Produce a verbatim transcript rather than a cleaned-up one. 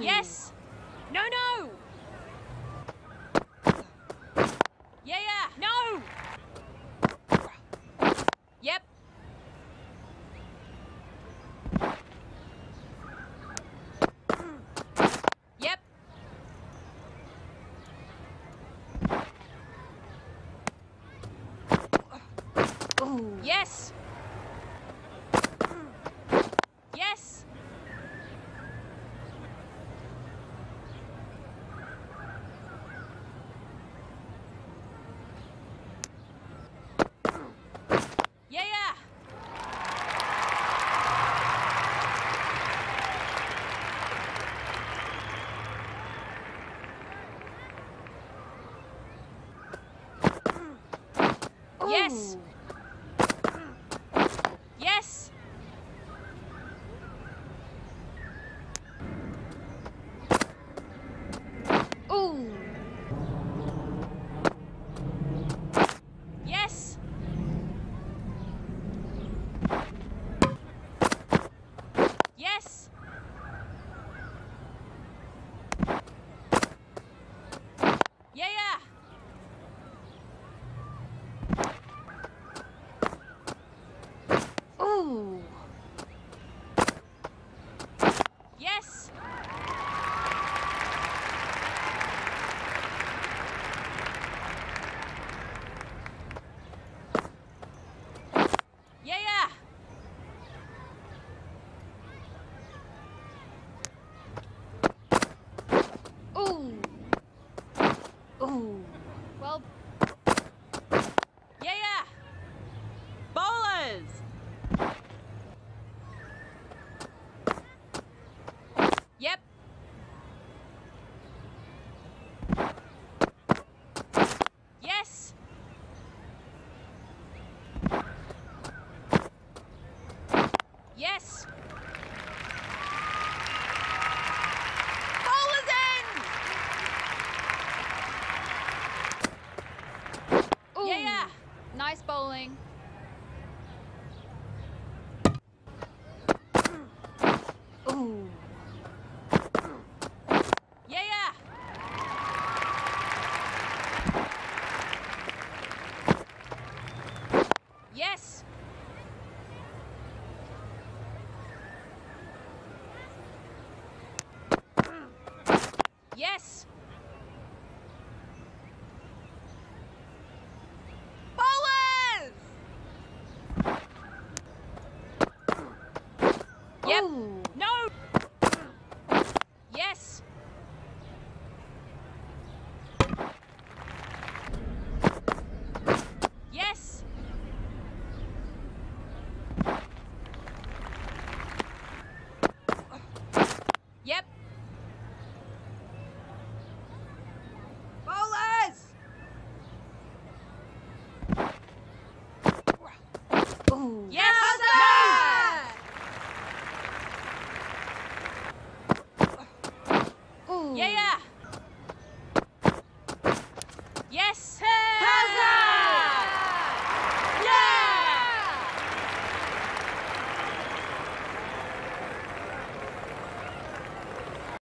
Yes! No, no! Yeah, yeah! No! Yep! Yep! Ooh. Yes! Yes! Yeah, yeah! Yes! Ooh. Yes! Ooh. Yes! Yes! Yeah, yeah! Ooh. Yes! Yeah, yeah! Ooh. Ooh. Well... Yeah, yeah! Bowlers! Yep! Yes! Yes! Bowlers in! Ooh. Yeah, yeah! Nice bowling. Ooh. Yeah, yeah! Yes! Yes! Bowlers! Yep! Ooh. No! Yes! Yes! Yep! Bowlers! Ooh. Yes! Ooh. Yeah, yeah!